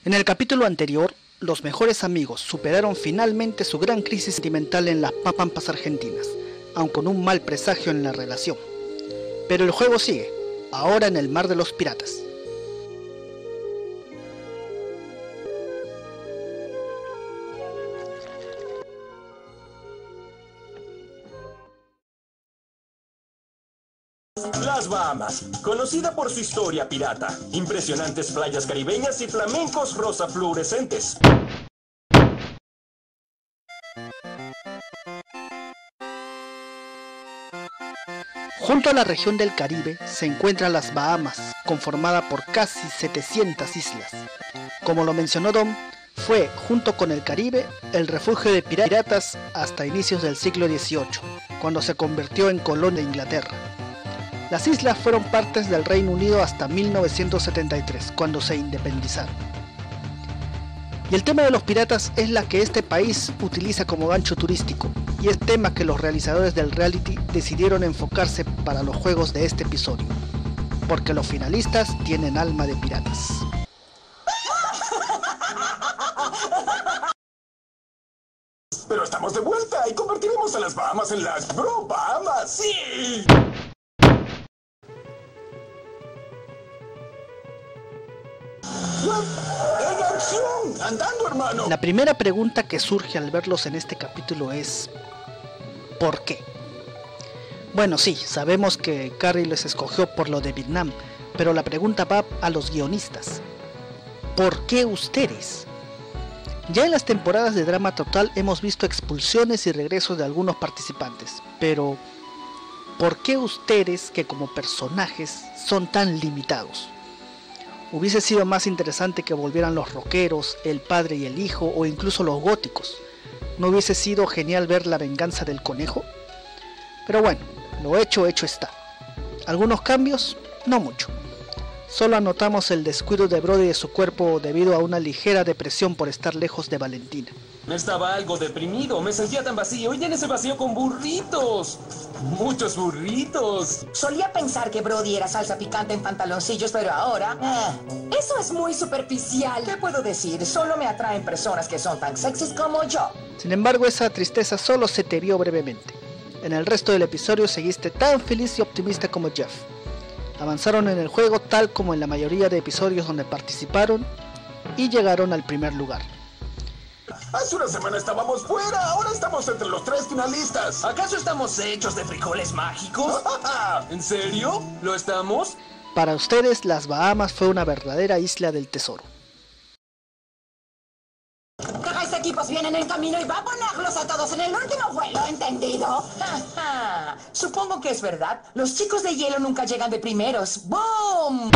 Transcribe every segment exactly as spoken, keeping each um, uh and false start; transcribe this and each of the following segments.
En el capítulo anterior, los mejores amigos superaron finalmente su gran crisis sentimental en las pampas argentinas, aun con un mal presagio en la relación. Pero el juego sigue, ahora en el mar de los piratas. Las Bahamas, conocida por su historia pirata, impresionantes playas caribeñas y flamencos rosa fluorescentes. Junto a la región del Caribe se encuentran las Bahamas, conformada por casi setecientas islas. Como lo mencionó Dom, fue, junto con el Caribe, el refugio de piratas hasta inicios del siglo dieciocho, cuando se convirtió en colonia de Inglaterra. Las islas fueron partes del Reino Unido hasta mil novecientos setenta y tres, cuando se independizaron. Y el tema de los piratas es la que este país utiliza como gancho turístico, y es tema que los realizadores del reality decidieron enfocarse para los juegos de este episodio, porque los finalistas tienen alma de piratas. Pero estamos de vuelta y convertiremos a las Bahamas en las Bro Bahamas, ¡sí! ¡En acción! ¡Andando, hermano! La primera pregunta que surge al verlos en este capítulo es ¿por qué? Bueno, sí, sabemos que Carrie les escogió por lo de Vietnam, pero la pregunta va a los guionistas. ¿Por qué ustedes? Ya en las temporadas de Drama Total hemos visto expulsiones y regresos de algunos participantes, pero ¿por qué ustedes, que como personajes son tan limitados? Hubiese sido más interesante que volvieran los rockeros, el padre y el hijo, o incluso los góticos. ¿No hubiese sido genial ver la venganza del conejo? Pero bueno, lo hecho, hecho está. ¿Algunos cambios? No mucho. Solo anotamos el descuido de Brody de su cuerpo debido a una ligera depresión por estar lejos de Valentina. Estaba algo deprimido, me sentía tan vacío y llené ese vacío con burritos. Muchos burritos. Solía pensar que Brody era salsa picante en pantaloncillos, pero ahora... Eh, eso es muy superficial. ¿Qué puedo decir? Solo me atraen personas que son tan sexys como yo. Sin embargo, esa tristeza solo se te vio brevemente. En el resto del episodio seguiste tan feliz y optimista como Jeff. Avanzaron en el juego tal como en la mayoría de episodios donde participaron y llegaron al primer lugar. Hace una semana estábamos fuera, ahora estamos entre los tres finalistas. ¿Acaso estamos hechos de frijoles mágicos? ¿En serio? ¿Lo estamos? Para ustedes, las Bahamas fue una verdadera isla del tesoro. Tres equipos vienen en camino y va a ponerlos a todos en el último vuelo, ¿entendido? Supongo que es verdad. Los chicos de hielo nunca llegan de primeros. ¡Boom!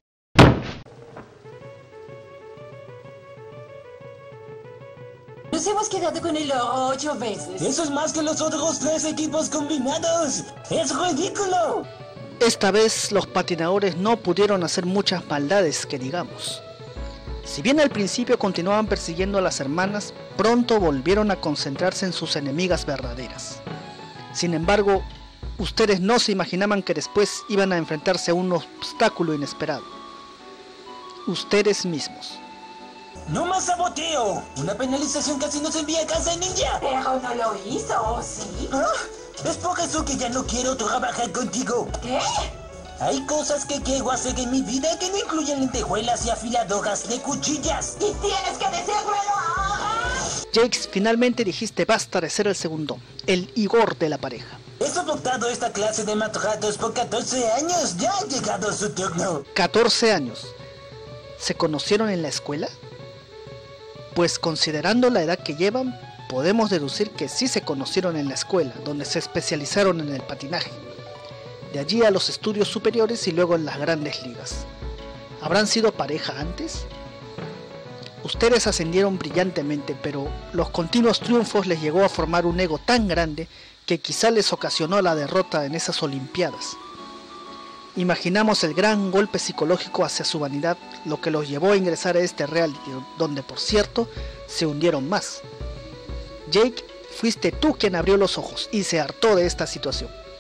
Nos hemos quedado con el oro ocho veces. Eso es más que los otros tres equipos combinados. ¡Es ridículo! Esta vez los patinadores no pudieron hacer muchas maldades que digamos. Si bien al principio continuaban persiguiendo a las hermanas, pronto volvieron a concentrarse en sus enemigas verdaderas. Sin embargo, ustedes no se imaginaban que después iban a enfrentarse a un obstáculo inesperado. Ustedes mismos. ¡No más saboteo! Una penalización casi nos envía a casa, ninja. Pero no lo hizo, ¿sí? ¿Ah? Es por eso que ya no quiero trabajar contigo. ¿Qué? Hay cosas que quiero hacer en mi vida que no incluyen lentejuelas y afiladoras de cuchillas. Y tienes que decírmelo ahora. Jakes, finalmente dijiste basta de ser el segundo, el Igor de la pareja. He soportado esta clase de maltratos por catorce años. Ya ha llegado su turno. catorce años. ¿Se conocieron en la escuela? Pues considerando la edad que llevan, podemos deducir que sí se conocieron en la escuela, donde se especializaron en el patinaje. De allí a los estudios superiores y luego en las grandes ligas. ¿Habrán sido pareja antes? Ustedes ascendieron brillantemente, pero los continuos triunfos les llegó a formar un ego tan grande que quizá les ocasionó la derrota en esas olimpiadas. Imaginamos el gran golpe psicológico hacia su vanidad, lo que los llevó a ingresar a este reality, donde por cierto, se hundieron más. Jake, fuiste tú quien abrió los ojos y se hartó de esta situación.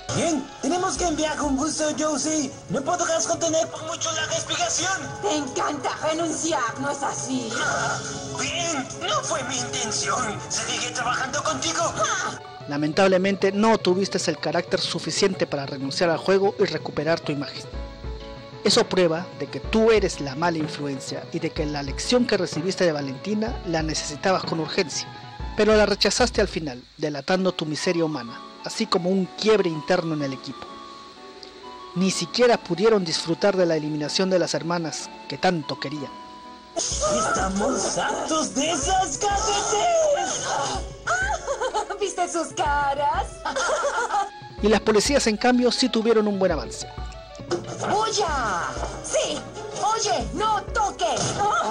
Bien, tenemos que enviar un buzo, Josie. No podrás contener por mucho la respiración. Te encanta renunciar, ¿no es así? Ah, bien, no fue mi intención. Seguiré trabajando contigo. Ah. Lamentablemente no tuviste el carácter suficiente para renunciar al juego y recuperar tu imagen. Eso prueba de que tú eres la mala influencia y de que la lección que recibiste de Valentina la necesitabas con urgencia, pero la rechazaste al final, delatando tu miseria humana, así como un quiebre interno en el equipo. Ni siquiera pudieron disfrutar de la eliminación de las hermanas que tanto querían. Estamos hartos de esas cadetes. ¿Viste sus caras? Y las policías en cambio sí tuvieron un buen avance. ¡Bulla! ¡Sí! ¡Oye! ¡No toques! ¡Oh!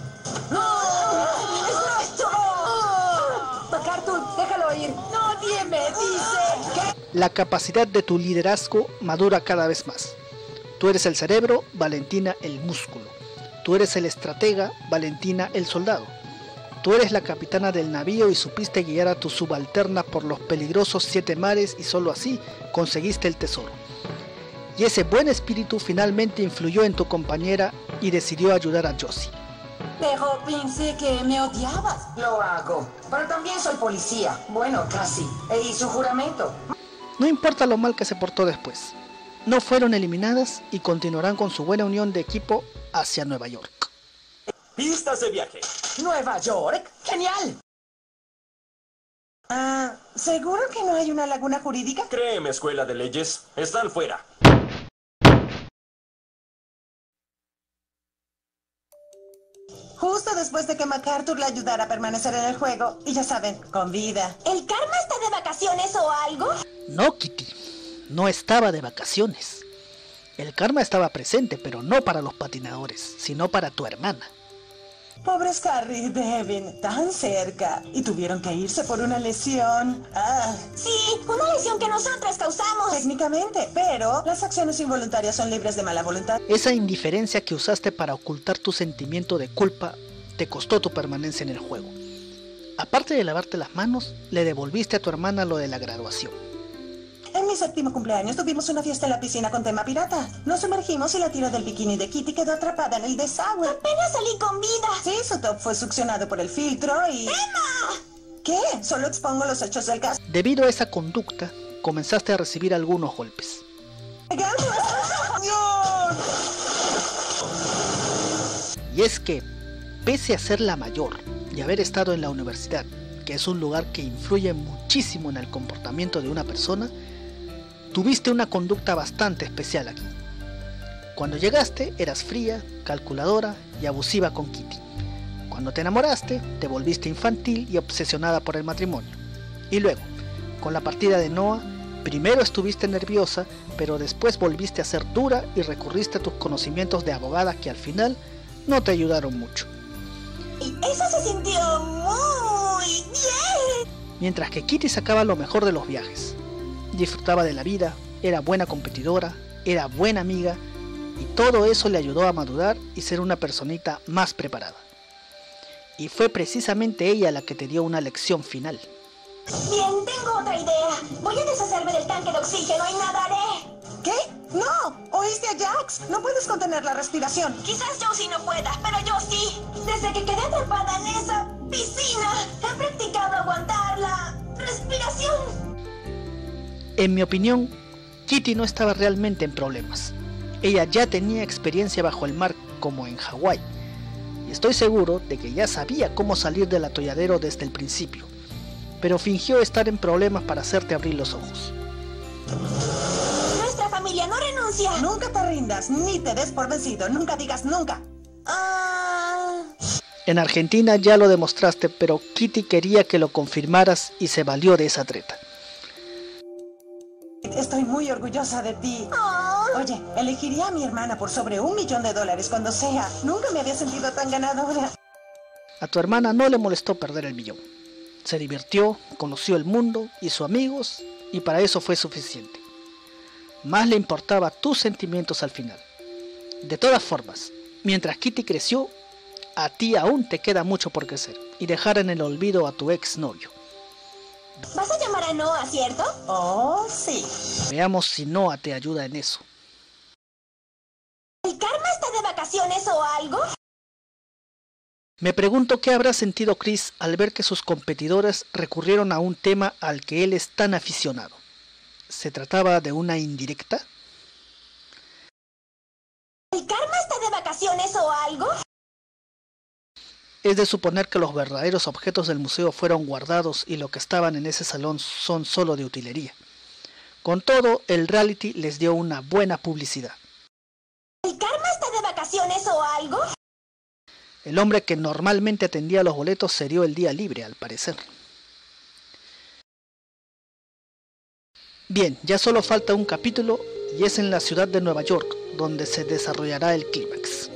¡No! ¡Es nuestro! ¡Oh! MacArthur, déjalo ir. Nadie me dice que... La capacidad de tu liderazgo madura cada vez más. Tú eres el cerebro, Valentina el músculo. Tú eres el estratega, Valentina el soldado. Tú eres la capitana del navío y supiste guiar a tu subalterna por los peligrosos siete mares y solo así conseguiste el tesoro. Y ese buen espíritu finalmente influyó en tu compañera y decidió ayudar a Josie. Pero pensé que me odiabas. Lo hago. Pero también soy policía. Bueno, casi. E hizo juramento. No importa lo mal que se portó después. No fueron eliminadas y continuarán con su buena unión de equipo hacia Nueva York. Pistas de viaje. ¿Nueva York? ¡Genial! Ah, ¿seguro que no hay una laguna jurídica? Créeme, escuela de leyes. Están fuera. Justo después de que MacArthur le ayudara a permanecer en el juego, y ya saben, con vida. ¿El karma está de vacaciones o algo? No, Kitty, no estaba de vacaciones. El karma estaba presente, pero no para los patinadores, sino para tu hermana. Pobres Harry y Devin, tan cerca, y tuvieron que irse por una lesión. Ah, Sí, una lesión que nosotras causamos. técnicamente, pero las acciones involuntarias son libres de mala voluntad. Esa indiferencia que usaste para ocultar tu sentimiento de culpa te costó tu permanencia en el juego. Aparte de lavarte las manos, le devolviste a tu hermana lo de la graduación. En mi séptimo cumpleaños tuvimos una fiesta en la piscina con tema pirata. Nos sumergimos y la tira del bikini de Kitty quedó atrapada en el desagüe. Apenas salí con vida. Sí, su top fue succionado por el filtro y... ¡Emma! ¿Qué? Solo expongo los hechos del caso. Debido a esa conducta, comenzaste a recibir algunos golpes. Y es que, pese a ser la mayor y haber estado en la universidad, que es un lugar que influye muchísimo en el comportamiento de una persona, tuviste una conducta bastante especial aquí. Cuando llegaste eras fría, calculadora y abusiva con Kitty. Cuando te enamoraste, te volviste infantil y obsesionada por el matrimonio. Y luego, con la partida de Noah, primero estuviste nerviosa, pero después volviste a ser dura y recurriste a tus conocimientos de abogada que al final no te ayudaron mucho. Y eso se sintió muy bien. Mientras que Kitty sacaba lo mejor de los viajes. Disfrutaba de la vida, era buena competidora, era buena amiga, y todo eso le ayudó a madurar y ser una personita más preparada. Y fue precisamente ella la que te dio una lección final. Bien, tengo otra idea. Voy a deshacerme del tanque de oxígeno y nadaré. ¿Qué? ¡No! ¿Oíste a Jax? No puedes contener la respiración. Quizás yo sí no pueda, pero yo sí. Desde que quedé atrapada en esa piscina, he practicado aguantar la respiración. En mi opinión, Kitty no estaba realmente en problemas. Ella ya tenía experiencia bajo el mar como en Hawái. Y estoy seguro de que ya sabía cómo salir del atolladero desde el principio. Pero fingió estar en problemas para hacerte abrir los ojos. Nuestra familia no renuncia. Nunca te rindas, ni te des por vencido. Nunca digas nunca. Ah... En Argentina ya lo demostraste, pero Kitty quería que lo confirmaras y se valió de esa treta. Estoy muy orgullosa de ti. Oh. Oye, elegiría a mi hermana por sobre un millón de dólares cuando sea. Nunca me había sentido tan ganadora. A tu hermana no le molestó perder el millón. Se divirtió, conoció el mundo, hizo amigos y para eso fue suficiente. Más le importaba tus sentimientos al final. De todas formas, mientras Kitty creció, a ti aún te queda mucho por crecer y dejar en el olvido a tu ex novio. ¿Vas a llamar a Noah, cierto? Oh, sí. Veamos si Noah te ayuda en eso. ¿El karma está de vacaciones o algo? Me pregunto qué habrá sentido Chris al ver que sus competidores recurrieron a un tema al que él es tan aficionado. ¿Se trataba de una indirecta? ¿El karma está de vacaciones o algo? Es de suponer que los verdaderos objetos del museo fueron guardados y lo que estaban en ese salón son solo de utilería. Con todo, el reality les dio una buena publicidad. ¿El karma está de vacaciones o algo? El hombre que normalmente atendía los boletos se dio el día libre, al parecer. Bien, ya solo falta un capítulo y es en la ciudad de Nueva York, donde se desarrollará el clímax.